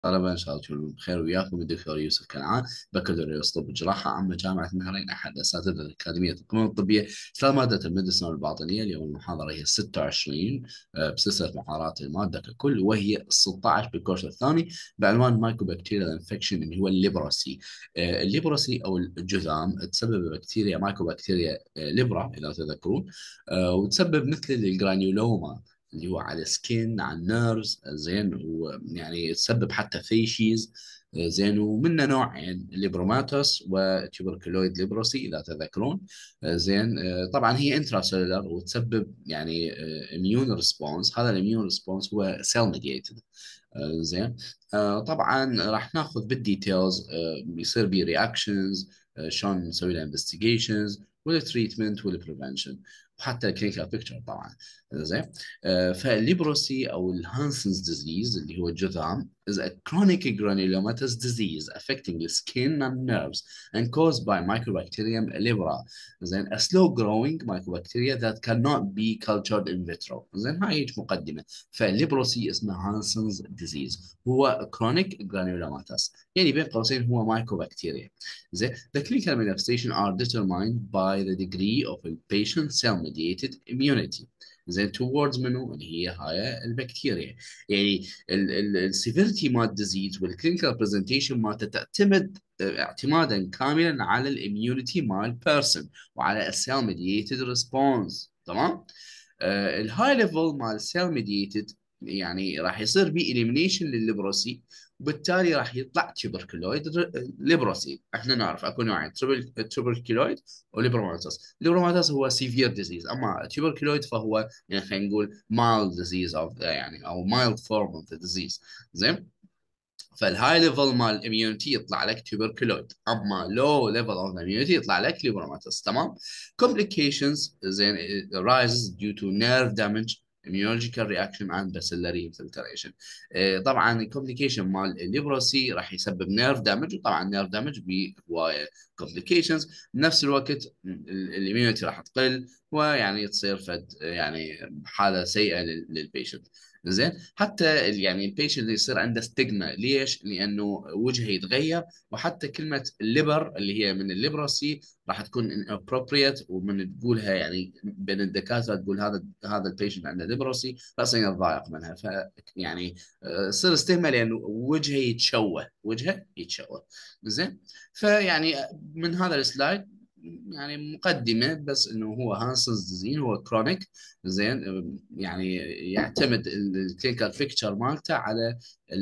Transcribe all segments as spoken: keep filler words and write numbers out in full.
طلبة إن شاء الله تكونوا بخير. وياكم الدكتور يوسف كنعان، بكالوريوس طب جراحة عامة جامعة النهرين، أحد أساتذة الأكاديمية القمم الطبية. في مادة الميديسن والباطنية، اليوم المحاضرة هي ستة وعشرين آه، بسلسلة محاضرات المادة ككل، وهي ستة عشر بالكورس الثاني بعنوان مايكوبكتيريال انفكشن اللي هو الليبروسي. آه، الليبروسي أو الجذام تسبب بكتيريا مايكوبكتيريا آه، ليبرا إذا تذكرون، آه، وتسبب مثل الجرانيولوما اللي هو على السكين، على النيرفز، زين، ويعني تسبب حتى فيشيز، زين. ومنه نوعين، ليبروماتوس وتوبركلويد ليبروسي اذا تذكرون. زين. طبعا هي انتراسيلولر وتسبب يعني اميون ريسبونس. هذا الاميون ريسبونس هو سيل ميدييتد. زين. طبعا راح ناخذ بالديتيلز، بيصير بي رياكشنز، شلون نسوي لها انفستيجيشنز والتريتمنت والبريفنشن، وحتى الكلينيكال بيكتشر طبعا. زين. آه، فالليبروسي او الهانسنز ديزيز اللي هو الجذام is a chronic granulomatous disease affecting the skin and nerves and caused by Mycobacterium leprae. زين. a slow growing mycobacteria that cannot be cultured in vitro. زين. هاي هيك مقدمة. فالليبروسي اسمه هانسنز ديزيز، هو chronic granulomatous، يعني بين قوسين هو مايكوبكتيريا. زين. The clinical manifestations are determined by the degree of a patient's cell-mediated immunity. زين towards منو اللي هي هاي البكتيريا. يعني السيفيرتي مال الديزيز والكلينيكال برزنتيشن مالته تعتمد آه، اعتمادا كاملا على الاميونيتي مال البيرسون وعلى السيل ميدييتد ريسبونس. تمام. الهاي ليفل مال السيل ميدييتد يعني راح يصير بي اليمينيشن للليبروسي، وبالتالي راح يطلع تيوبركلويد ليبروسي. احنا نعرف اكو نوعين، تيوبركلويد وليبروماتوس. الليبروماتوس هو سيفير ديزيز، اما تيوبركلويد فهو يعني خلينا نقول mild disease of يعني او mild form of the disease. زين. فالهاي ليفل مال الاميونيتي يطلع لك تيوبركلويد، اما لو ليفل اوف اميونيتي يطلع لك ليبروماتوس. تمام. complications زين rises due to nerve damage, immunological reaction and bacillary infiltration. آه، طبعا الكومبليكيشن مال الليبروسي راح يسبب نيرف دامج، وطبعا نيرف دامج بهوايه كومبليكيشنز. بنفس الوقت الاميونيتي راح تقل، ويعني تصير فد يعني حاله سيئه للبيشنت. زين. حتى ال- يعني البيشنت اللي يصير عنده ستيغما، ليش؟ لانه وجهه يتغير. وحتى كلمه الليبر اللي هي من الليبروسي راح تكون inappropriate، ومن تقولها يعني بين الدكاتره تقول هذا هذا البيشنت عنده ليبروسي، فاصلا يتضايق منها. ف يعني آه، يصير ستيغما لانه وجهه يتشوه، وجهه يتشوه. زين. فيعني من هذا السلايد يعني مقدمه بس، انه هو هانسنز ديزين هو كرونيك. زين. يعني يعتمد الكلينيكال بيكتشر مالته على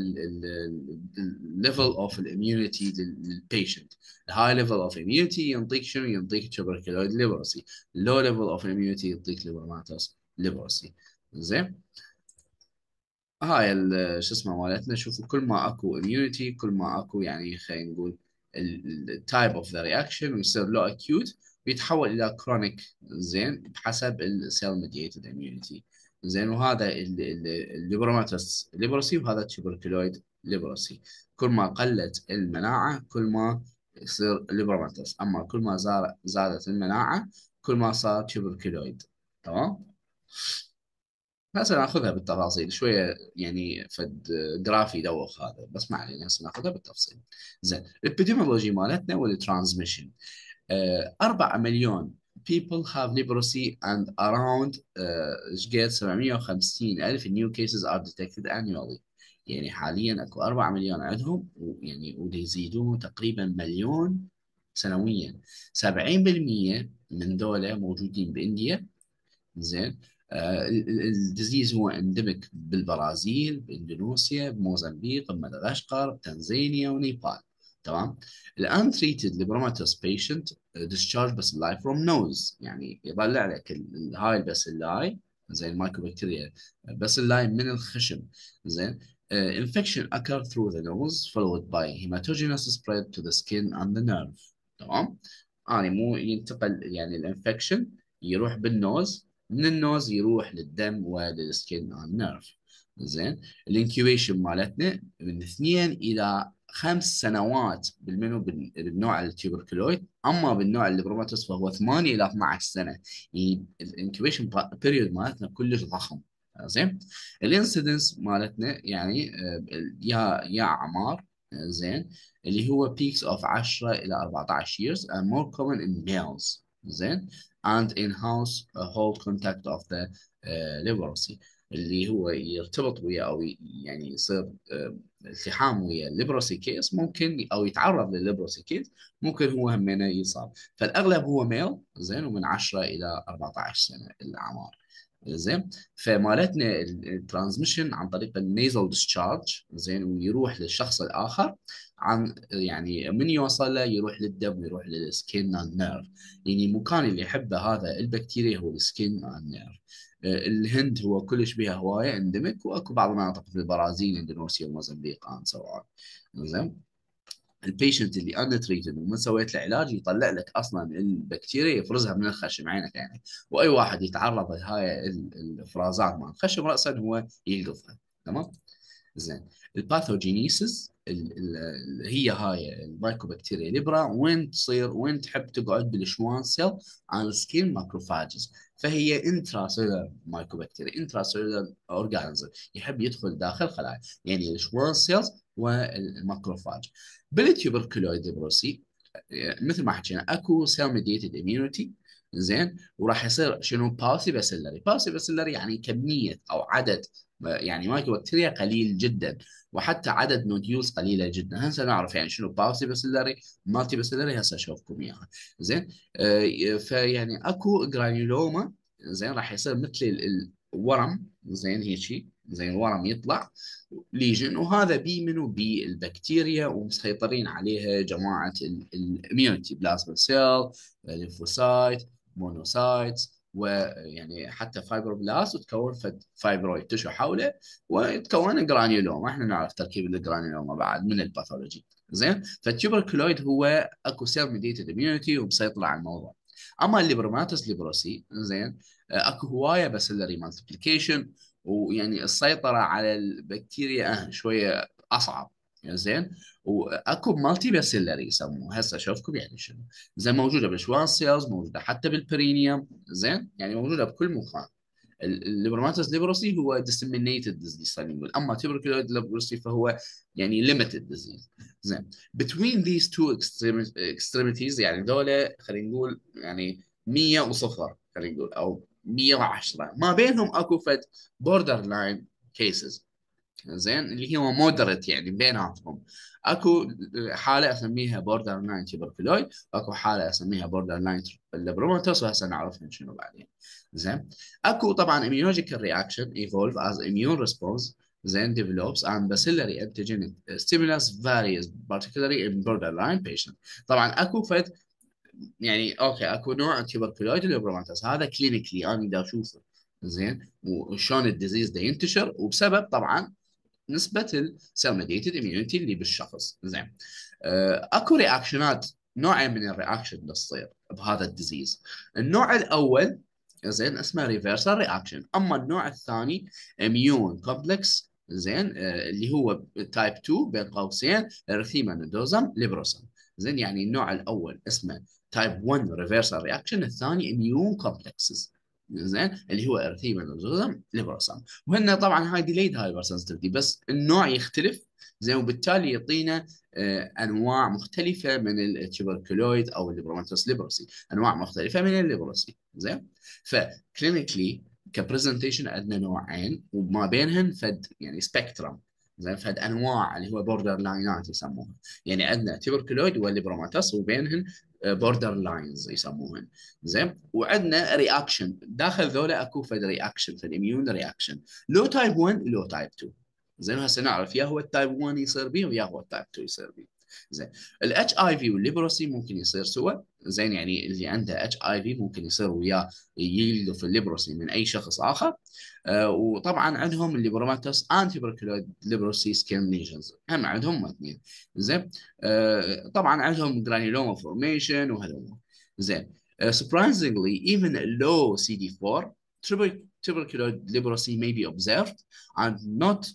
الليفل اوف الاميونيتي للبيشنت. الهاي ليفل اوف اميونيتي ينطيك شنو؟ ينطيك تبركلويد ليبروسي. اللو ليفل اوف اميونيتي يعطيك ليبرماتوس ليبروسي. زين. هاي ال- شو اسمه مالتنا. شوفوا، كل ما اكو اميونيتي كل ما اكو يعني خلينا نقول التايب اوف ذا رياكشن، ويصير لو اكيوت ويتحول الى كرونيك. زين. بحسب السيل ميدييتد اميونيتي. زين. وهذا الليبروماتوس ليبروسي، وهذا التوبركلويد ليبروسي. كل ما قلت المناعه كل ما يصير ليبروماتوس، اما كل ما زار- زادت المناعه كل ما صار توبركلويد. تمام. هسه ناخذها بالتفاصيل شويه، يعني فد جرافي يدوخ هذا، بس ما علينا، هسه ناخذها بالتفصيل. زين. الابيديمولوجي مالتنا والترانسميشن. آه، أربعة مليون people have leprosy and around آه، ايش قد سبعمية وخمسين ألف new cases are detected annually. يعني حاليا اكو أربعة مليون عندهم، ويعني ويزيدون تقريبا مليون سنويا. سبعين بالمية من دولة موجودين بانديا. زين. آه الديزيز هو اندمك بالبرازيل، باندونيسيا، بموزمبيق، بمدغشقر، تنزانيا، ونيبال. تمام. الان تريتد لبروماتوس بيشنت ديسشارج بس اللاي فروم نوز، يعني يطلع لك ال- هاي الباسيلاي، زي المايكوبكتيريا باسيلاي من الخشم. زين. Uh, infection occur through the nose followed by hematogenous spread to the skin and the nerve. تمام. يعني مو ينتقل يعني الانفكشن يروح بالنوز، من النوز يروح للدم وللسكين اند نيرف. زين. الانكيوبيشن مالتنا من اثنين الى خمس سنوات بالمنو بال- بالنوع التيوبركلويد، اما بالنوع البروماتوس فهو ثمانية الى اثنعش سنه. يعني الانكيوبيشن بيريود مالتنا كلش ضخم. زين. الانسيدنس مالتنا يعني آه، يا يا اعمار، آه، زين، اللي هو peaks of عشرة إلى أربعة عشر years and more common in males، زين، and in house uh, hold contact of the uh, leprosy، اللي هو يرتبط ويا أو ي- يعني يصير uh, التحام ويا الليبروسي كيس، ممكن أو يتعرض للليبروسي كيس، ممكن هو همينه يصاب. فالأغلب هو ميل، زين، ومن عشرة إلى أربعة عشر سنة الأعمار. زين. فمالتنا الترانسميشن عن طريق النيزل ديسشارج، زين، ويروح للشخص الاخر عن يعني من يوصل له يروح للدم ويروح للسكين اند نيرف. يعني المكان اللي يحبه هذا البكتيريا هو السكين اند نيرف. الهند هو كلش بها هوايه اندمك، واكو بعض المناطق في البرازيل، اندونيسيا، وموزمبيق and so on. زين. البيشنت اللي انا تريتد وما سويت له علاج يطلع لك اصلا البكتيريا يفرزها من الخشم عينك يعني. واي واحد يتعرض لهاي ال- الافرازات مال الخشم راسا هو يلقفها. تمام. زين. الباثوجينيسيس ال- ال- هي هاي المايكوبكتيريا ليبرا، وين تصير، وين تحب تقعد بالشوان سيل على السكين ماكروفاجز. فهي انترا سيلر مايكوبكتيريا، انترا سيلر اورجانيزم، يحب يدخل داخل خلايا، يعني الشوان سيلز والماكروفاج. بالتيوبركلويد ليبروسي مثل ما حكينا اكو سيل ميديتد اميونيتي، زين، وراح يصير شنو باسي باسيلري. باسي باسيلري يعني كميه او عدد، يعني مايكرو بكتيريا قليل جدا، وحتى عدد نوديولز قليله جدا. هسه نعرف يعني شنو باسي باسيلري، مالتي باسيلري، هسه اشوفكم اياها. زين. آه فيعني اكو جرانيولوما، زين، راح يصير مثل ال- الورم، زين، هيك زين الورم يطلع ليجن، وهذا بي منو بي البكتيريا، ومسيطرين عليها جماعه الاميونيتي، بلازما سيل، ليمفوسايت، مونوسايت، ويعني حتى فايبروبلاست، وتكون فد فايبرويد تشو حوله، ويتكون جرانيولوما. احنا نعرف تركيب الجرانيولوما بعد من الباثولوجي. زين. فالتيوبركلويد هو اكو سيل ميديتد اميونيتي ومسيطر على الموضوع. اما الليبروماتوس ليبروسي، زين، اكو هوايه باسيلري مالتيبليكيشن، ويعني السيطره على البكتيريا اه شويه اصعب. زين. واكو مالتي باسيلري يسموه، هسه اشوفكم يعني شنو. زين، موجوده بالشوان سيلز، موجوده حتى بالبرينيوم، زين، يعني موجوده بكل مكان. الليبروماتوس ليبروسي هو disseminated disease خلينا نقول، اما tuberculosis ليبروسي فهو يعني limited disease. زين. between these two extremities يعني دولة خلينا نقول يعني مية وصفر خلينا نقول، او مية وعشرة، ما بينهم اكو فد border line cases، زين، اللي هو مودريت يعني بيناتهم. اكو حاله اسميها بوردر لاين تيبركلويد، واكو حاله اسميها بوردر لاين ليبروماتوس، وهسه نعرفهم شنو بعدين. زين. اكو طبعا immunological reaction evolve as immune response، زين، develops and bacillary antigenic stimulus varies particularly in borderline patient. طبعا اكو فد يعني اوكي اكو نوع تيوبركلويد اليوبروماتوس هذا كلينيكلي انا دا اشوفه، زين، وشلون الديزيز ده ينتشر، وبسبب طبعا نسبه السيل ميديتد اميونيتي اللي بالشخص. زين. آه، اكو رياكشنات، نوعين من الرياكشن اللي تصير بهذا الديزيز. النوع الاول، زين، اسمه ريفرسال رياكشن. اما النوع الثاني اميون كومبلكس، زين، آه، اللي هو تايب اثنين بين قوسين ارثيما نودوزم ليبروسم. زين، يعني النوع الاول اسمه تايب واحد ريفرسال رياكشن، الثاني اميون كومبلكسز، زين، اللي هو ارثيما نودوزم ليبروسم. وهن طبعا هاي ديليد هايبر سنسيتيفيتي، بس النوع يختلف، زين، وبالتالي يعطينا آه، انواع مختلفه من التوبركلويد او الليبروماتوس ليبروسي، انواع مختلفه من الليبروسي. زين. فكلينيكلي كبرزنتيشن عندنا نوعين، وما بينهم فد يعني سبيكترم، زين، فد انواع اللي هو بوردر لاينات يسموها. يعني عندنا تيبركلويد والليبروماتوس، وبينهم بوردر لاينز يسموهن. زين. وعندنا رياكشن داخل ذولا، اكو فد رياكشن، فد اميون رياكشن، لو تايب واحد لو تايب اثنين. زين. هسه نعرف يا هو التايب واحد يصير بيه، ويا هو التايب اثنين يصير بيه. زين. الاتش اي في والليبروسي ممكن يصير سوا، زين، يعني اللي عنده اتش اي في ممكن يصير وياه يلقف الليبروسي من اي شخص اخر. آه وطبعا عندهم الليبروماتوس انتي بركلويد ليبروسي سكين ليجنز، هم عندهم اثنين. زين. آه طبعا عندهم جرانيولوما فورميشن وهذول. زين. Uh, surprisingly, even low C D four tuberculosis leprosy may be observed and not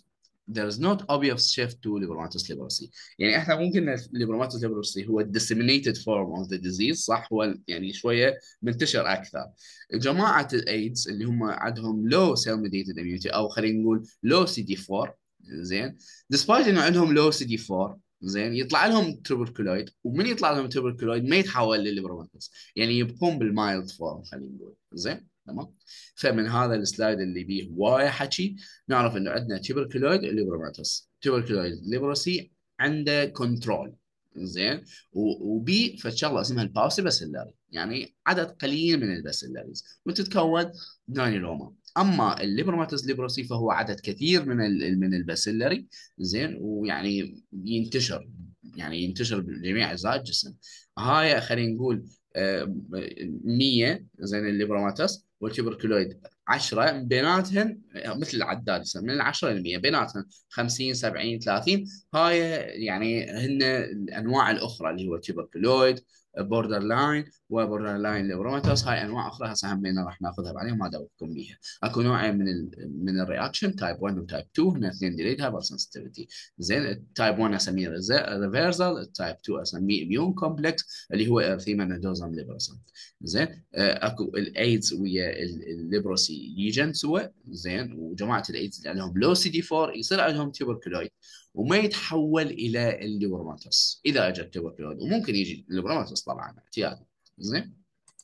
there is not obvious shift to libromatous leprosy. يعني احنا ممكن libromatous leprosy هو disseminated form of the disease، صح، هو يعني شويه منتشر اكثر. جماعه الايدز اللي هم عندهم low cell mediated immunity، او خلينا نقول low سي دي فور، زين، despite انه عندهم low سي دي فور، زين، يطلع لهم تبركلويد، ومن يطلع لهم تبركلويد ما يتحول لليبروماتوس، يعني يبقون بالمايلد فورم خلينا نقول، زين، تمام. فمن هذا السلايد اللي بيه وايد حكي نعرف انه عندنا تيبركلويد ليبروماتوس، تيبركلويد ليبروسي عنده كنترول، زين، وبي فشغله اسمها الباوسي، يعني عدد قليل من الباسيلاريز وتتكون جرانيولوما. اما الليبروماتوس ليبروسي فهو عدد كثير من ال من الباسيلاري، زين، ويعني ينتشر، يعني ينتشر بجميع اجزاء الجسم. هاي خلينا نقول آه، مية، زين، الليبروماتوس والتيبركلويد عشرة، بيناتهم مثل العداد من العشرة إلى مية، بيناتهم خمسين سبعين ثلاثين. هاي يعني هن الأنواع الأخرى اللي هو تيبركلويد، بوردر لاين وبوردر لاين ليبروماتوس. هاي انواع اخرى هسه همينه راح ناخذها بعدين ما ادوقكم بيها. اكو نوعين من ال من الرياكشن، تايب واحد وتايب اثنين، هن اثنين ديليد هايبر سنسيتيفيتي، زين. التايب واحد اسميه ريفرسال، التايب اثنين اسميه اميون كومبلكس اللي هو ارثيما نودوزم ليبروسم، زين. اكو الايدز ويا الليبروسي يجن سوا، زين، وجماعه الايدز اللي عندهم لو سي دي فور يصير عندهم تيوبركلويد وما يتحول الى الليبروماتوس اذا اجى التوبركلوز، وممكن يجي الليبروماتوس طبعا اعتيادي، زين.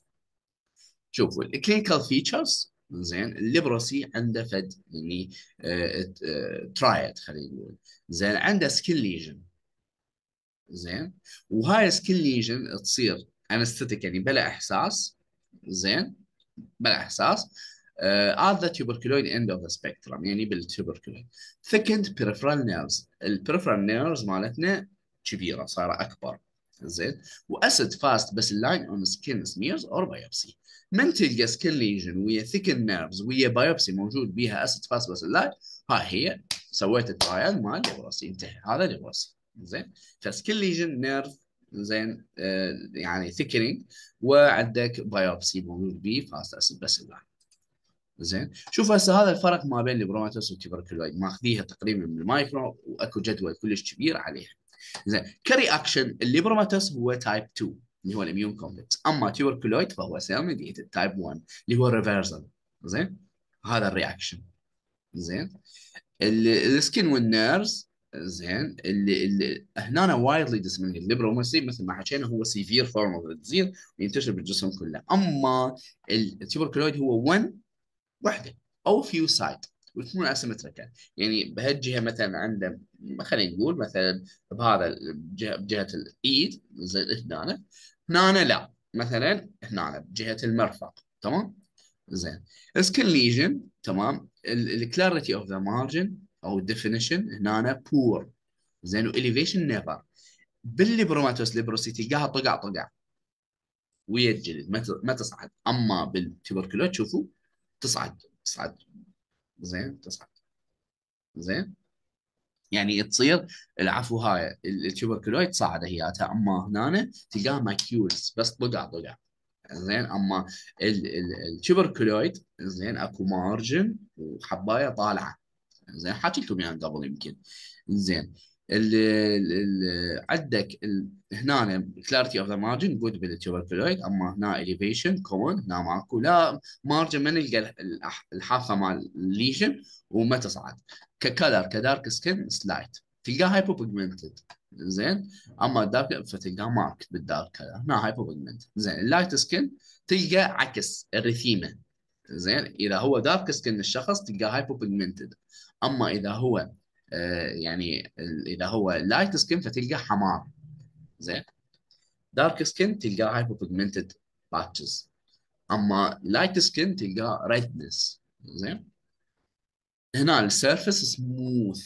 شوفوا الكلينيكال فيتشرز، زين. الليبروسي عنده فد يعني آه آه ترايد خلينا نقول، زين. عنده سكين ليجن، زين، وهاي سكين ليجن تصير انستيك يعني بلا احساس، زين، بلا احساس uh, at the tuberculoid end of the spectrum، يعني بالتوبركلويد. thickened peripheral nerves، البريفرال نيرفز مالتنا كبيره صايره اكبر، زين، واسيد فاست بس اللاين اون سكين سميرز اور بايوبسي. من تلقى سكين ليجن ويا ثيكن نيرفز ويا بايوبسي موجود بيها اسيد فاست بس اللاين، هاي هي سويت الترايل مال ليبروسي، انتهى، هذا ليبروسي، زين. فسكين ليجن نيرف، زين، آه يعني ثيكنينج، وعندك بايوبسي موجود بيه فاست اسيد بس اللاين، زين. شوف هسه هذا الفرق ما بين البروماتوس والتيبركلويد، ماخذيها تقريبا من المايكرو، واكو جدول كلش كبير عليها، زين. كري اكشن الليبروماتوس هو تايب اثنين اللي هو الاميون كومبلكس، اما تيوبركلويد فهو سيل ميديتد تايب واحد اللي هو ريفرسال، زين. هذا الرياكشن، زين. السكين والنيرفز، زين، اللي اللي هنا وايدلي ديسمينيتد الليبروماسي مثل ما حكينا هو سيفير فورم اوف ديزيز وينتشر بالجسم كله. اما التيوبركلويد هو واحد وحده او فيو سايت وتكون اسيمتريكال، يعني بهالجهه مثلا عنده خلينا نقول مثلا بهذا الجهه بجهه الايد زي هنا، هنا لا، مثلا هنا بجهه المرفق، تمام، زين. سكن ليجن، تمام، الكلاريتي اوف ذا مارجن او الديفينيشن هنا بور، زين، واليفيشن نيفر. بالليبروماتوس ليبروسي تلقاها طقع طقع ويا الجلد ما ما تصعد، اما بالتوبركلوز تشوفوا تصعد تصعد، زين، تصعد، زين، يعني تصير العفو هاي التوبركلويد صاعده هياتها، اما هنا تلقاها ماكيولز بس طقع طقع، زين. اما التوبركلويد، زين، اكو مارجن وحبايه طالعه، زين، حكيت لكم يعني قبل يمكن، زين. ال ال عندك هنا كلاريتي اوف ذا مارجن جود بالتوبركلويد، اما هنا اليفيشن كومن، هنا ماكو لا مارجن، ما نلقى الحافه مال الليجن وما تصعد. ككلر كدارك سكين سلايت تلقاه هايبو بيجمنتد، زين. اما الدارك فتلقاه مارك بالدارك كلر، هنا هايبو بيجمنتد، زين. اللايت سكين تلقى عكس الرثيمه، زين. اذا هو دارك سكين الشخص تلقاه هايبو بيجمنتد، اما اذا هو آه يعني اذا هو لايت سكين فتلقاه حمار، زين. دارك سكين تلقاه هايبو بيجمنتد باتشز، اما لايت سكين تلقاه ريدنس، زين. هنا السيرفس سموث،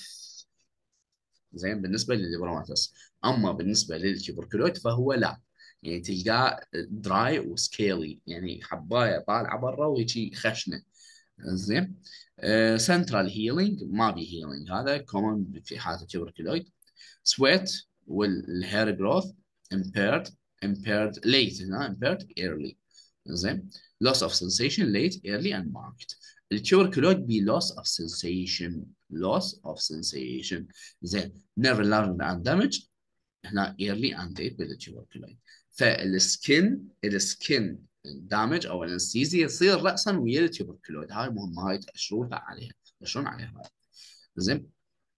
زين، بالنسبه للبروماتس. اما بالنسبه للتيوبركلويد فهو لا، يعني تلقاه دراي وسكيلي، يعني حبايه طالعه برا ويجي خشنه، زين. سنترال هيلينج ما بي هيلينج، هذا كومن في حاله التيوبركلويد. سويت والهير جروث impaired impaired late، هنا impaired early، زين. loss of sensation late early and marked. التيوبركلويد بي loss of sensation loss of sensation. زين nerve enlargement and damage هنا early and late بالتيوبركلويد. فالسكن السكن دامج او الانستيزيا يصير راسا ويا التيوبركلويد. هاي مهمه، هاي تاشروها عليها، تاشرون عليها هاي. زين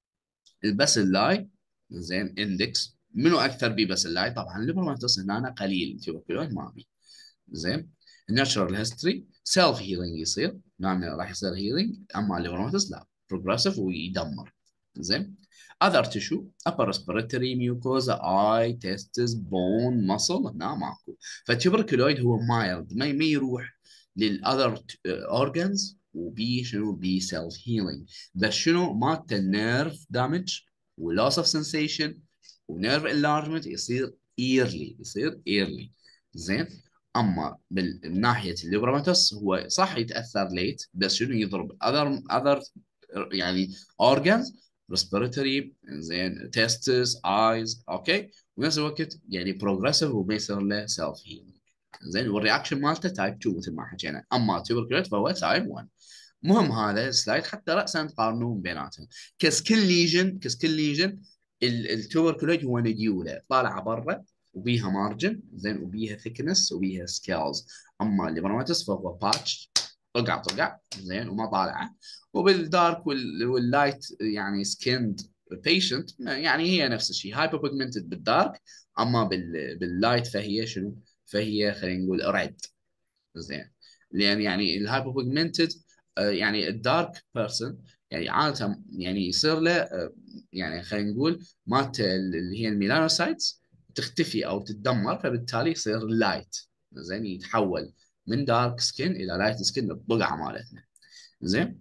الباسيلاي، زين اندكس منو اكثر بباسيلاي؟ طبعا الليبروماتوس هنا قليل، التيوبركلويد ما بي. زين الناتشرال هيستوري سيلف هيلينج يصير، نعم راح يصير هيلينج، اما الليبروماتوس لا بروجريسيف ويدمر. زين other tissue upper respiratory mucosa eye testes bone muscle هنا ماكو. فالتيوبركلويد هو مايلد، ما ما يروح للاذر اورجنز وبي شنو بي سيلف هيلينج. بس شنو مالته النيرف دامج ولوس اوف سنسيشن ونيرف انلارجمنت يصير ايرلي، يصير ايرلي. زين اما من ناحيه الليبروماتوس هو صح يتاثر ليت، بس شنو يضرب اذر اذر يعني اورجنز ريسبيراتوري، زين تيستس ايز، اوكي، ونفس الوقت يعني بروجريسيف وما يصير له سيلف هيلينج. زين والرياكشن مالته تايب اثنين مثل ما حكينا، اما تيوبركلويد فهو تايب واحد. مهم هذا السلايد حتى راسا تقارنون بيناتهم. كسكن ليجن، كسكن ليجن التوبركلويد هو نديوله طالعه برا وبيها مارجن، زين وبيها ثيكنس وبيها سكيلز. اما الليبروماتوس فهو باتش طقع طقع، زين وما طالعه. وبالدارك واللايت يعني سكيند بيشنت يعني هي نفس الشيء، هايبر بيجمنتد بالدارك، اما بال باللايت فهي شنو؟ فهي خلينا نقول ريد. زين لان يعني الهايبر بيجمنتد يعني الدارك بيرسون يعني عاده يعني يصير له آه، يعني خلينا نقول مالت اللي هي الميلانوسايتس تختفي او تتدمر، فبالتالي يصير لايت. زين يتحول من دارك سكين الى لايت سكين الضقعه مالتنا. زين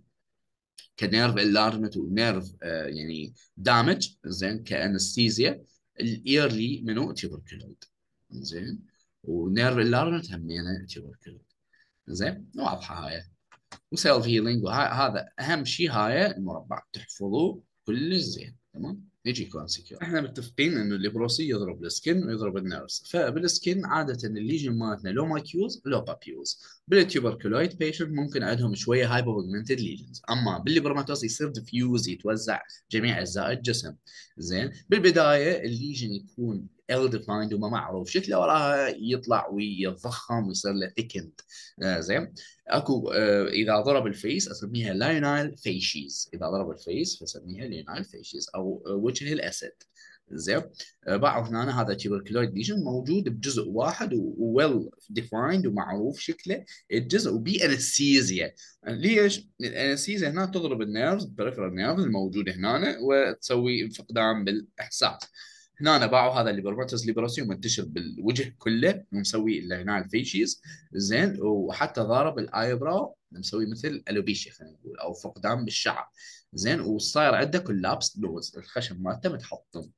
كنيرف انلارجمنت ونيرف آه يعني دامج، زين كانستيزيا الايرلي منو تيوبركلويد. زين ونيرف انلارجمنت همينه تيوبركلويد. زين واضحه هاي. وسيلف هيلينج وهذا اهم شيء، هاي المربع تحفظوه كلش زين. تمام نجي كونسيكيور. احنا متفقين انه الليبروسي يضرب السكن ويضرب النيرفز. فبالسكن عاده الليجن مالتنا لو ماكيوز لو بابيوز. بالتيوبركلويد بيشنت ممكن عندهم شويه هايبر بيجمنتد ليجنز، اما بالليبروماتوس يصير ديفيوز يتوزع جميع اجزاء الجسم. زين بالبدايه الليجن يكون ال ديفايند وما معروف شكله، وراها يطلع ويتضخم ويصير له ثيكند. آه زين اكو آه اذا ضرب الفيس اسميها لاينال فيشيز، اذا ضرب الفيس فسميها لاينال فيشيز او آه وجه الاسد. زين آه بعض هنا هذا تيوبركلويد ليجن موجود بجزء واحد وويل ديفايند ومعروف شكله الجزء وبي انستيزيا. ليش؟ الانستيزيا هنا تضرب النيرفز البريفرال نيرفز الموجوده هنا وتسوي فقدان بالاحساس. هنا باعوا هذا الليبروماتوس ليبروسي منتشر بالوجه كله ومسوي اللي هنا الفيشيز. زين وحتى ضارب الايبرو مسوي مثل الوبيشيا خلينا نقول او فقدان بالشعر. زين وصاير عنده كولابس نوز، الخشم مالته متحطم.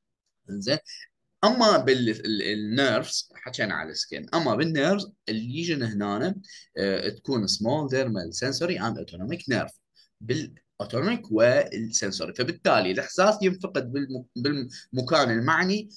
زين اما بالنيرفز حكينا على السكين، اما بالنيرفز الليجن هنا آه، تكون سمول ديرمال سنسوري اند اوتونوميك نيرف بالاوتونوميك والسنسوري، فبالتالي الاحساس ينفقد بالمكان المعني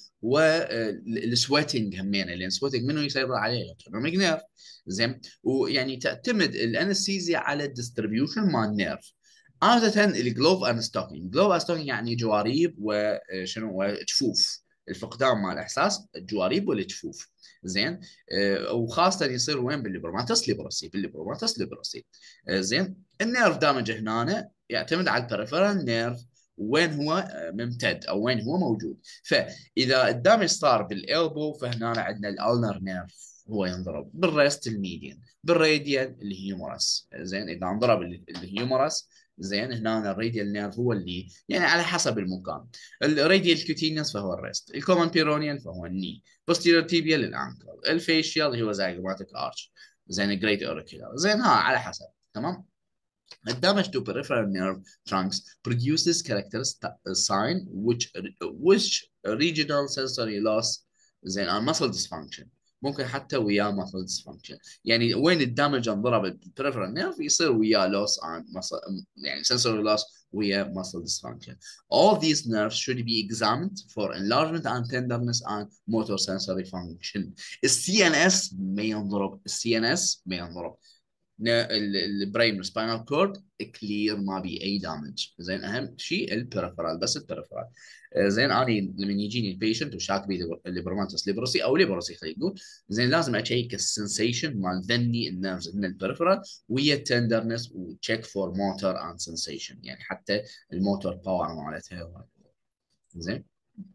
والسويتنج همين، لان السويتنج منه يسيطر عليه الاوتونوميك نيرف. زين ويعني تعتمد الانستيزيا على الديستريبيوشن مال النيرف. عادة الجلوف اند ستوكينج، جلوف اند ستوكينج يعني جواريب وشنو وجفوف، الفقدان مال الاحساس الجواريب والجفوف. زين آه وخاصه يصير وين؟ بالليبروماتوس ليبروسي، بالليبروماتوس ليبروسي. آه زين النيرف دامج هنا يعتمد على البريفرال نيرف وين هو آه ممتد او وين هو موجود. فاذا الدامج صار بالالبو فهنا عندنا الالنر نيرف هو ينضرب، بالريست الميديان، بالراديال الهيومرس. زين اذا انضرب الهيومرس زين هنا الراديال نيرف هو اللي يعني على حسب المكان. الراديال كوتينيوس فهو الريست، الكومن بيرونيال فهو الني، بوستيريور تيبيال الانكل، الفيشيال اللي هو زيجوماتيك ارش، زين الجريت اوريكولار. زين ها على حسب. تمام. The damage to peripheral nerve trunks produces characteristic sign which which regional sensory loss زين and muscle dysfunction. ممكن حتى وياه muscle dysfunction، يعني وين الدمج انضرب البريفرال نيرف يصير وياه loss and muscle يعني sensory loss وياه muscle dysfunction. All these nerves should be examined for enlargement and tenderness and motor sensory function. السي ان اس ما ينضرب، السي ان اس ما ينضرب البرين سباينال كورد كلير، ما بي اي دامج. زين اهم شيء البريفرال، بس البريفرال. زين انا لما يجيني البيشنت وشاك بي ليبروماتوس ليبروسي او ليبروسي خلينا نقول، زين لازم اشيك السنسيشن مال ذني النيرفز من البريفرال ويا التندرنس، وتشيك فور موتور اند سنسيشن، يعني حتى الموتور باور مالتها. زين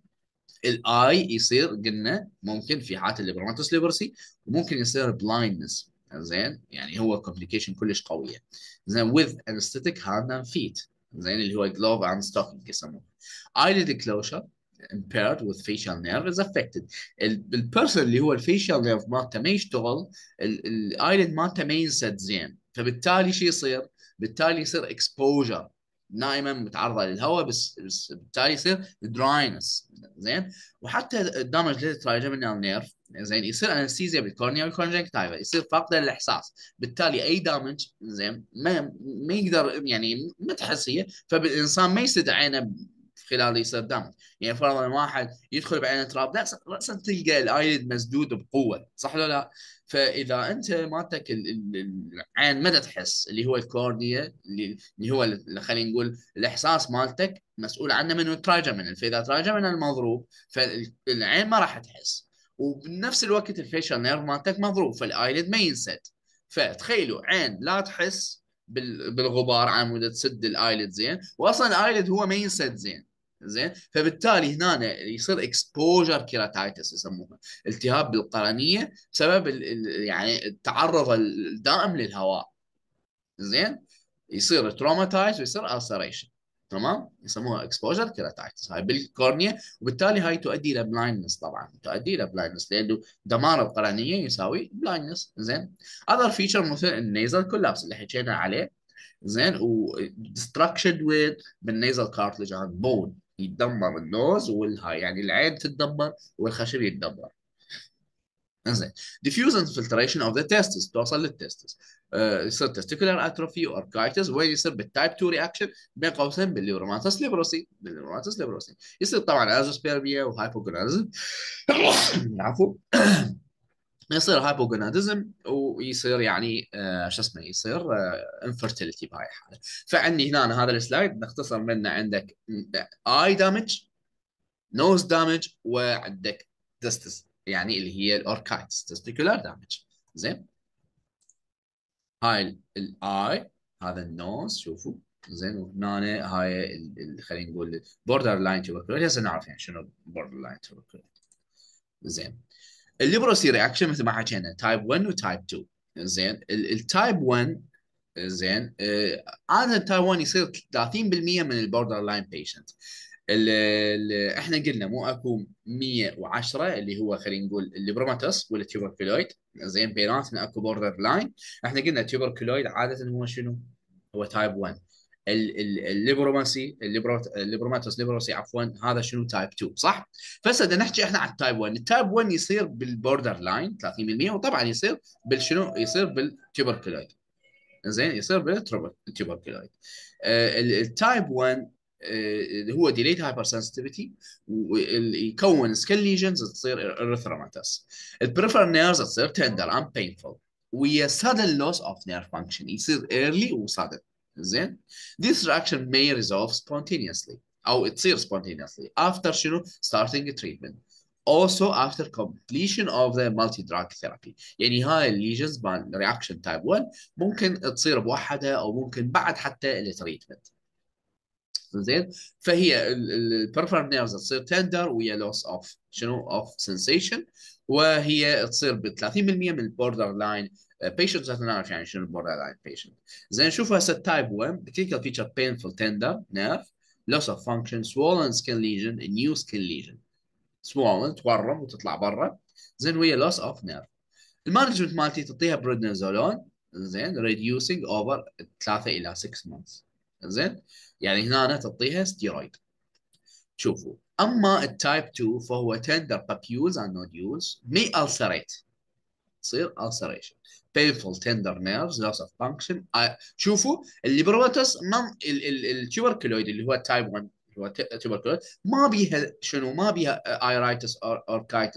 الاي يصير قلنا ممكن في حالة الليبروماتوس ليبرسي، وممكن يصير بلايندنس. زين يعني هو كومبليكيشن كلش قويه. زين with anesthetic hand and feet، زين اللي هو glove and stocking يسموه. eyelid closure impaired with facial nerve is affected. البيرسون اللي هو الفيشال نيرف مالته ما يشتغل، الايلid مالته ما ينسد زين، فبالتالي شو يصير؟ بالتالي يصير exposure، دائما متعرضه للهواء، بس, بس بالتالي يصير دراينس. زين وحتى الدمج للترايجيمينال نيرف، زين يصير انستيزيا بالكورنيا والكونجكتيفا، يصير فقد الاحساس، بالتالي اي دامج زين ما ما يقدر يعني ما تحس هي، فالانسان ما يسد عينه خلال يصير دامج. يعني فرضا واحد يدخل بعينه تراب، لا راسا تلقى الايلid مسدود بقوه، صح ولا لا؟ فاذا انت مالتك العين ما تحس، اللي هو الكورنيا اللي, اللي هو اللي خلينا نقول الاحساس مالتك مسؤول عنه من الترايجمينال، فاذا ترايجمينال مضروب فالعين ما راح تحس، وبنفس الوقت الفيشل نيرف مالتك مضروب، فالايلid ما ينسد. فتخيلوا عين لا تحس بالغبار عن مود تسد الايلid زين، واصلا الايلid هو ما ينسد زين. زين فبالتالي هنا يصير اكسبوجر كيراتايتس يسموها، التهاب بالقرنيه بسبب ال ال يعني التعرض الدائم للهواء. زين يصير تروماتايز ويصير السريشن. تمام يسموها اكسبوجر كيراتايتس هاي بالكورنيا، وبالتالي هاي تؤدي الى بلايندنس، طبعا تؤدي الى بلايندنس لانه دمار القرنيه يساوي بلايندنس. زين اذر فيتشر مثل النيزل كولابس اللي حكينا عليه. زين و destruction with بالنيزل كارتلج عن بون، يتدمر النوز والهاي، يعني العين تتدمر والخشب يتدمر. انزين diffuse infiltration of the testis توصل للتستس. آه يصير testicular atrophy واركايتس، وين يصير بالتايب تو رياكشن بين قوسين بالليبروماتوس ليبروسي، بالليبروماتوس ليبروسي يصير طبعا ازوسبيرميا وهايبوجونادزم عفوا يصير هايبوجونادزم، ويصير يعني آه شو اسمه يصير آه انفرتيليتي بهاي الحاله. فعندي هنا هذا السلايد نختصر منه، عندك اي دامج، نوز دامج، وعندك تستس يعني اللي هي الاوركايتس تستيكولار دامج. زين هاي الاي، هذا النوز شوفوا. زين وهنا هاي خلينا نقول بوردر لاين تيوبركلوز، هسه نعرف يعني شنو بوردر لاين تيوبركلوز. زين الليبروسي رياكشن مثل ما حكينا تايب واحد وتايب اثنين. زين التايب واحد زين آه عاده التايب واحد يصير ثلاثين بالمئة من البوردر لاين بيشنت. احنا قلنا مو اكو مئة وعشرة اللي هو خلينا نقول الليبروماتوس ولا تيوبركلويد، زين بيناتنا اكو بوردر لاين. احنا قلنا التيوبركلويد عاده هو شنو؟ هو تايب واحد. الليبروماسي الليبروماتوس ليبروسي عفوا هذا شنو تايب اثنين، صح؟ فهسه بدنا نحكي احنا عن التايب واحد. التايب واحد يصير بالبوردر لاين ثلاثين بالمئة، وطبعا يصير بالشنو؟ يصير بالتيوبركلويد. زين يصير بالتيوبركلويد. آه التايب واحد اللي هو ديليت هايبر سنسيتيفيتي، ويكون سكيل ليجنز تصير اريثروماتس. البريفر نيرز تصير تندر اند بينفول، ويا sudden loss of nerve function يصير early و sudden. زين this reaction may resolve spontaneously او تصير spontaneously after شنو starting treatment, also after completion of the multi drug therapy. يعني هاي الليجنز مال رياكشن تايب واحد ممكن تصير بوحدها او ممكن بعد حتى التريتمنت. زين فهي البرفر نيرفز تصير تندر ويا لوس اوف شنو اوف سنسيشن، وهي تصير ب ثلاثين بالمئة من البوردر لاين بيشنت. نعرف يعني شنو البوردر لاين بيشنت. زين شوفوا هسه تايب واحد clinical feature painful tender nerve, loss of function, swollen skin lesion, a new skin lesion. swollen تورم وتطلع برا. زين ويا loss of nerve. المانجمنت مالتي تعطيها بريدنيزولون، زين reducing over ثلاثة الى ستة months. زين يعني هنا تعطيها ستيرويد. شوفوا اما التايب اثنين فهو تندر بابيولز اند نوديولز مي ulcerate، تصير ulceration painful tender nerves loss of function. شوفوا الليبروماتوس من التيوبركلويد اللي هو تايب واحد اللي هو تيوبركلويد ما بيها شنو ما بيها ايرايتس او اوركايتس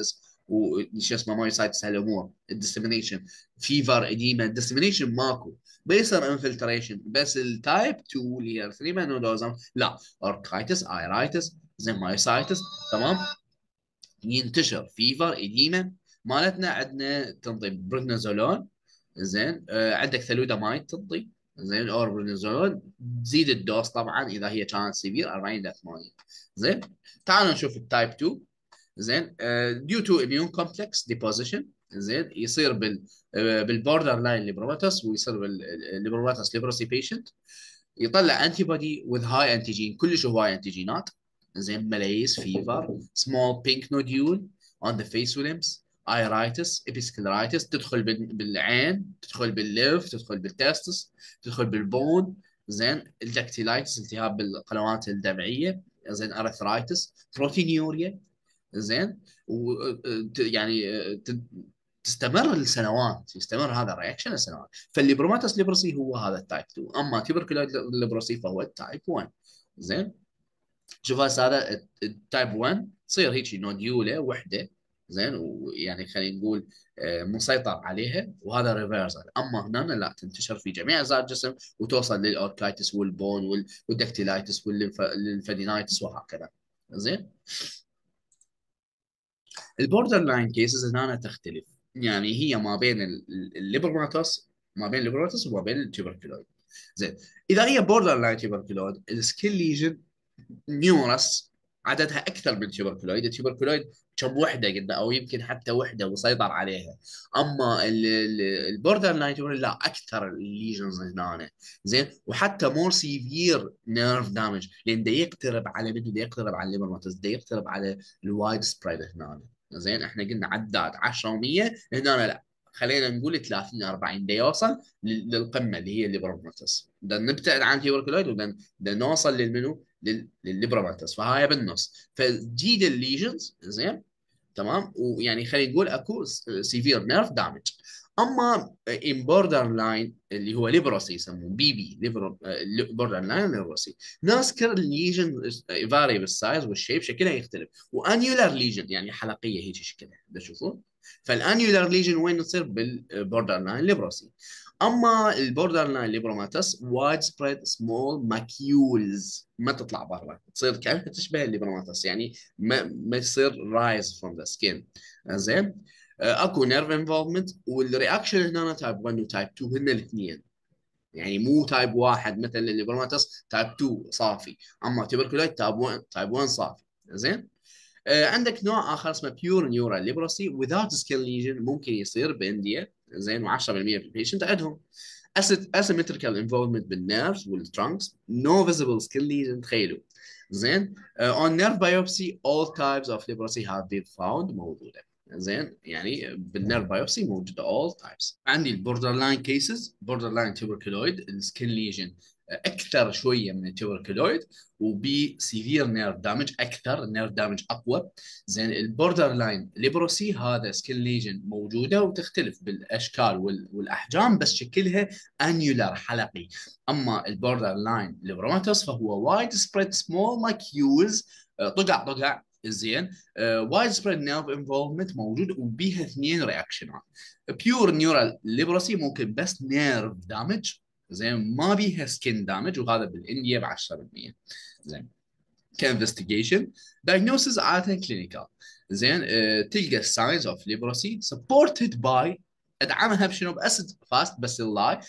وش اسمه مايوسايتس هالامور الديسمينيشن فيفر اديما الديسمينيشن ماكو بيصير انفلتريشن بس التايب اثنين اللي هي ارثريما نودوزم لا اوركايتس ايرايتس زين مايوسايتس تمام ينتشر فيفر اديما مالتنا عندنا تنطي بريدنيزولون زين آه عندك ثلودامايد تنطي زين اور بريدنيزولون تزيد الدوز طبعا اذا هي كانت سيفير أربعين الى ثمانين زين تعالوا نشوف التايب اثنين زين ديو تو اميون كومبلكس ديبوزيشن زين يصير بال بالبوردر لاين ليبروماتوس ويصير بالليبروماتوس ليبروسي بيشنت يطلع انتي بودي وذ هاي انتيجين كلش هواي انتيجينات زين ملايس فيفر سمول بينك نوديول اون ذا فيس وليمز ايرايتس ابيسكلرايتس تدخل بالعين تدخل بالليف تدخل بالتستس تدخل بالبون زين الدكتيلايتس التهاب بالقنوات الدمعيه زين ارثرايتس بروتينيوريا زين و يعني تستمر لسنوات يستمر هذا الرياكشن لسنوات فالليبروماتوس ليبروسي هو هذا التايب اثنين اما تيبركلويد ليبروسي فهو التايب واحد زين شوف هسه هذا التايب واحد تصير هيك نوديوله وحده زين ويعني خلينا نقول مسيطر عليها وهذا ريفرسال اما هنا لا تنتشر في جميع اجزاء الجسم وتوصل للاوركايتس والبون والدكتيلايتس والليمفادينايتس وهكذا زين البوردر لاين كيسز هنا تختلف يعني هي ما بين الليبرماتوس ما بين الليبرماتوس وما بين التوبركلويد زين اذا هي بوردر لاين تيوبركلويد السكين ليجن نيورس عددها اكثر من تيوبركلويد التيوبركلويد كم وحده قلنا او يمكن حتى وحده وسيطر عليها اما البوردر لاين لا اكثر الليجنز هنا زين وحتى مور سيفير نيرف دامج لان ده يقترب على من ده يقترب على الليبرماتوس ده يقترب على الوايد سبريد هنا زين احنا قلنا عداد عشرة و100 هنا لا خلينا نقول ثلاثين أربعين ده يوصل للقمه اللي هي الليبروماتوس ده نبتعد عن تيوبركلويد وده نوصل للمنو للليبروماتوس فهاي بالنص فجيد الليجنز زين تمام ويعني خلينا نقول اكو سيفير نيرف دامج اما ان بوردر لاين اللي هو ليبروسي يسموه بي بي بوردر لاين ليبروسي نذكر الليجن فاري بالسايز والشيب شكلها يختلف وانيولار ليجن يعني حلقيه هيك شكلها تشوفون فالانيولار ليجن وين تصير بالبوردر لاين ليبروسي اما البوردر لاين ليبروماتوس وايد سبريد سمول ماكيولز ما تطلع برا تصير كانها تشبه الليبروماتوس يعني ما ما يصير رايز فروم ذا سكين زين اكو نيرف انفولفمنت والرياكشن هنا تايب واحد وتايب اثنين هن الاثنين يعني مو تايب واحد مثل الليبروماتوس تايب اثنين صافي اما تيبركلويد تايب واحد تايب واحد صافي زين آه عندك نوع اخر اسمه بيور نيورال ليبروسي without skin lesion ممكن يصير بانديا زين و10% من البيشنت عندهم asymmetrical involvement بالنيرفز والترانكس no visible skin lesion تخيلوا زين uh, on nerve biopsy all types of leprosy have been found موجوده زين يعني بالنيرف بايوبسي موجوده all types عندي البوردر لاين كيسز بوردر لاين تيوبركلويد السكين ليجن اكثر شويه من التيوبركلويد وبي سيفير نيرف دامج اكثر النيرف دامج اقوى زين البوردر لاين ليبروسي هذا سكين ليجن موجوده وتختلف بالاشكال والاحجام بس شكلها انيولار حلقي اما البوردر لاين ليبروماتوس فهو وايد سبريد سمول ماكيولز طقع طقع زين وايد سبريد نيرف انفولفمنت موجود وبيها اثنين رياكشنات بيور نيورال ليبروسي ممكن بس نيرف دامج زين ما بيها سكين دامج وهذا بالانديا ب عشرة بالمية زين كانفستيجيشن diagnosis عاده كلينيكال زين أه تلقى الساينز اوف ليبروسي سبورتد باي ادعمها بشنو باسيد فاست بس اللاي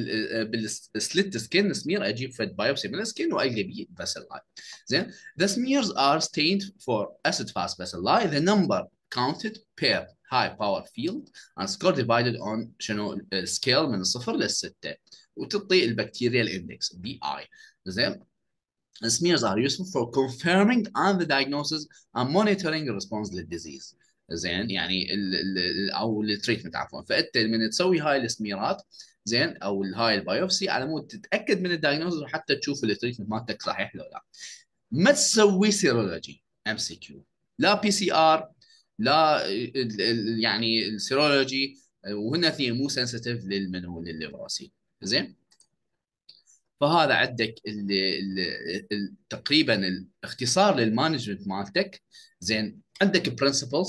بالسليت سكين سمير اجيب فد بايوبسي من السكين والقى بيه بس اللاي زين the smears are stained for acid fast bacilli the number counted per high power field and score divided on شنو سكيل من الصفر للستة وتعطي البكتيريال اندكس بي اي زين smears are useful for confirming on the diagnosis and monitoring the response للديزيز زين يعني ال ال او التريتمنت عفوا فانت من تسوي هاي السميرات زين او هاي البايوبسي على مود تتاكد من الدايجنوز وحتى تشوف التريتمنت مالتك صحيح لو لا ما تسوي سيرولوجي ام سي كيو لا بي سي ار لا يعني السيرولوجي وهن اثنين مو سنسيتيف للمنو للفيروسي زين فهذا عندك ال ال ال تقريبا الاختصار للمانجمنت مالتك زين عندك برنسبلز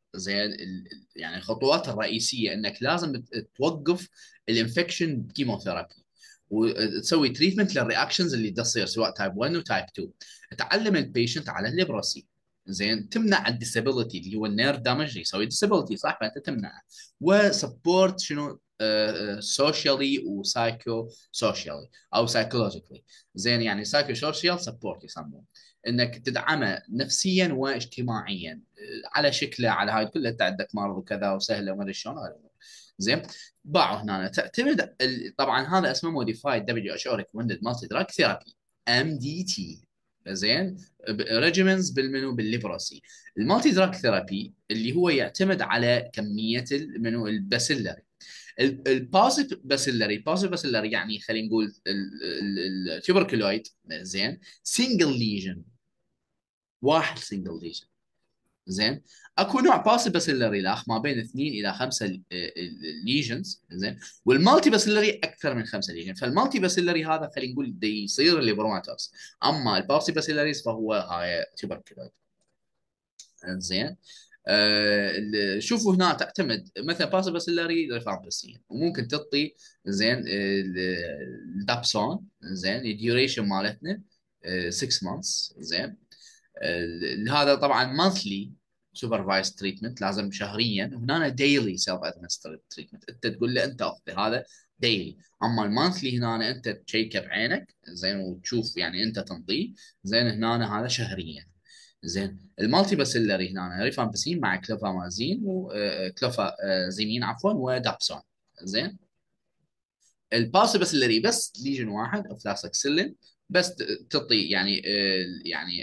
زين ال- يعني الخطوات الرئيسيه انك لازم ت- توقف الانفكشن بكيموثيرابي، وتسوي تريتمنت للرياكشنز اللي تصير سواء تايب واحد وتايب اثنين. تعلم البيشنت على الليبرسي، زين تمنع الديسابيلتي اللي هو النيرف دامج اللي يسوي ديسابيلتي، صح؟ فانت تمنعه. وسبورت شنو سوشيالي وسايكو سوشيالي او سايكولوجيكلي. زين يعني سايكو سوشيال سبورت يسموه، انك تدعمه نفسيا واجتماعيا آه، على شكله، على هاي كلها انت عندك مرض وكذا وسهله وما ادري شلون هاي الأمور. زين باعوا هنا تعتمد ال- طبعا هذا اسمه موديفايد دبليو اتش او ريكومندد مالتي دراج ثيرابي، ام دي تي. زين ريجيمنز بالمنو بالليبراسي. المالتي دراج ثيرابي اللي هو يعتمد على كميه المنو الباسيلري. الباسيف باسيلري، الباسيف باسيلري يعني خلينا نقول التوبركلويد. زين سنجل ليجن، واحد سنجل ليجن. زين اكو نوع باسيف باسيلري لاخ ما بين اثنين الى خمسه ليجنز. زين والمالتي باسيلري اكثر من خمسه ليجن. فالمالتي باسيلري هذا خلينا نقول دي يصير الليبروماتوس، اما الباسيف باسيلريز فهو هاي تيوبركلويد. زين آه شوفوا هنا تعتمد مثلا باسل باسيلاري ريفامبسين، وممكن تعطي زين الدابسون. زين الديوريشن مالتنا ستة مانثs. زين آه هذا طبعا مانثلي سوبرفايز تريتمنت، لازم شهريا. وهنا ديلي سيلف ادمنسترد تريتمنت، انت تقول له انت اخذ هذا ديلي. اما المانثلي هنا انت تشيكه بعينك زين وتشوف يعني انت تنطيه. زين هنا هذا شهريا. زين المالتي باسيلري هنا ريفامبسين مع كلوفامازين وكلوفازيمين عفوا ودابسون. زين الباسي باسيلري بس ليجن واحد او فلاسكسلين بس تعطي يعني آه، يعني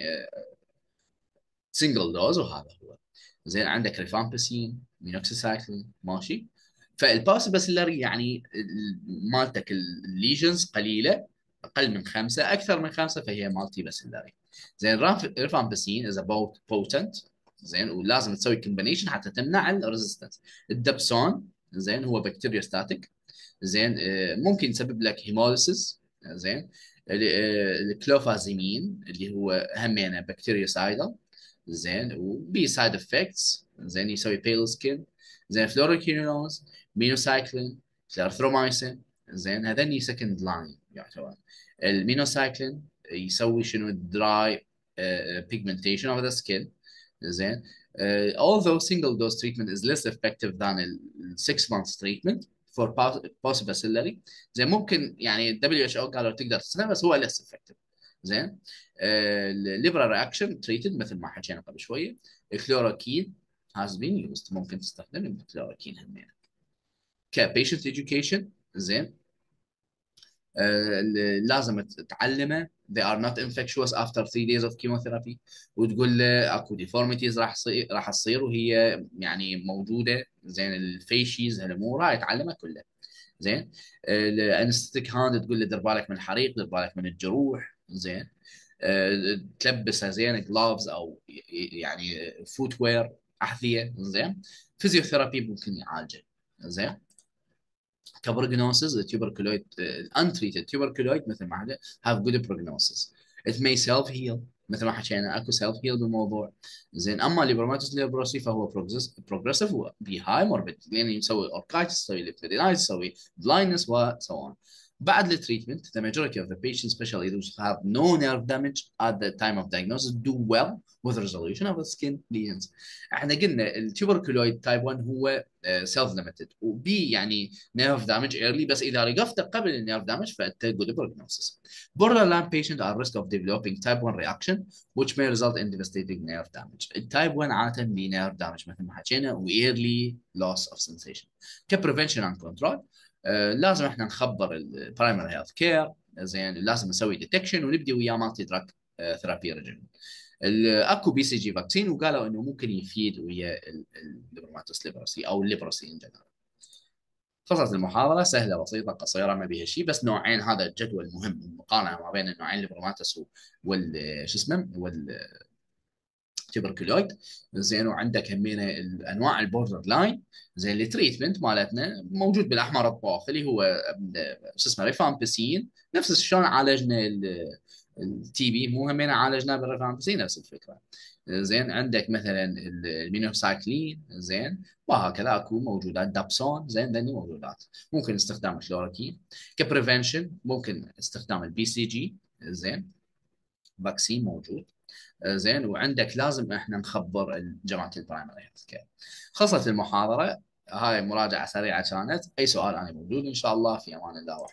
سنجل دوز وهذا هو. زين عندك ريفامبسين مينوكسيسايكلين ماشي. فالباسي باسيلري يعني ال- مالتك الليجنز قليله، اقل من خمسه، اكثر من خمسه فهي مالتي باسيلري. زين الريفامبسين از اباوت بوتنت. زين ولازم تسوي كومبينيشن حتى تمنع الريزستنس. الدبسون زين هو بكتيريوستاتيك. زين آه، ممكن يسبب لك هيموليسيس. زين ال- آه، الكلوفازيمين اللي هو همينه بكتيريوسايدال. زين وبي سايد افكتس. زين يسوي بيل سكين. زين فلوروكينونز، مينوسايكلين، كلارثرومايسين. زين هذني سكند لاين يعتبر. المينوسايكلين يسوي شنو دراي pigmentation of the skin. زين uh, although single dose treatment is less effective than ال six months treatment for possible ciliary. زين ممكن يعني ال دبليو اتش او قالوا تقدر تستخدمه بس هو less effective. زين الليبرال رياكشن تريتد مثل ما حكينا قبل شويه. الكلوروكين has been used، ممكن تستخدم الكلوروكين همين كبيشنت education. زين آه، لازم تعلمه they are not infectious after three days of chemotherapy، وتقول له اكو deformities راح تصير راح تصير وهي يعني موجوده. زين الفيشيز هالامور هاي تعلمها كلها. زين الانستيك هاند تقول له دير بالك من الحريق، دير بالك من الجروح. زين أه تلبسه زين جلافز او يعني فوت وير، احذيه. زين فيزيوثيرابي ممكن يعالجه. زين كبروجنوسيس التوبركلويد untreated tuberculoid مثل ما حكينا have good prognosis. it may self heal مثل ما حكينا اكو self heal بالموضوع. زين اما الليبروماتوس ليبروسي فهو بروجريسيف وبهاي موربيد لان يسوي اوركايتس، يسوي ليبيدينايتس، يسوي بلايندنس وسو اون. بعد التريتمنت the majority of the patients especially those who have no nerve damage at the time of diagnosis do well with resolution of the skin lesions. احنا قلنا التوبركلويد تايب واحد هو سيلف ليميتد وبي يعني نيرف دامج ايرلي، بس اذا لقفته قبل النيرف دامج فانت جود بروجنوسيس. borderline patient are risk of developing type one reaction which may result in devastating nerve damage. التايب واحد عاده بي نيرف دامج مثل ما حكينا وايرلي loss of sensation. كبريفنشن اند كنترول آه لازم احنا نخبر البرايمري هيلث كير. زين لازم نسوي ديتكشن ونبدي وياه مالتي دراج ثيرابي ريجيم. اكو بي سي جي فاكسين وقالوا انه ممكن يفيد ويا الليبروماتوس ليبروسي او الليبروسي ان جنرال. خلصت المحاضرة سهلة بسيطة قصيرة ما بيها شيء، بس نوعين هذا الجدول مهم المقارنة ما بين النوعين الليبروماتوس وال شو اسمه والتبركلويد. زين وعندك همينة الانواع البوردر لاين. زين التريتمنت مالتنا موجود بالاحمر الطاف اللي هو شو اسمه ريفامبسين، نفس شلون عالجنا التي بي مو همين عالجناه بالريفامبسين نفس الفكره. زين عندك مثلا المينوسايكلين، زين، وهكذا اكو موجودات دابسون، زين، ذني موجودات. ممكن استخدام الكلوروكين كبريفنشن، ممكن استخدام البي سي جي، زين، فاكسين موجود. زين، وعندك لازم احنا نخبر جماعه البرايمري هيلث كير. خلصت المحاضره، هاي مراجعه سريعه كانت. اي سؤال انا موجود ان شاء الله. في امان الله.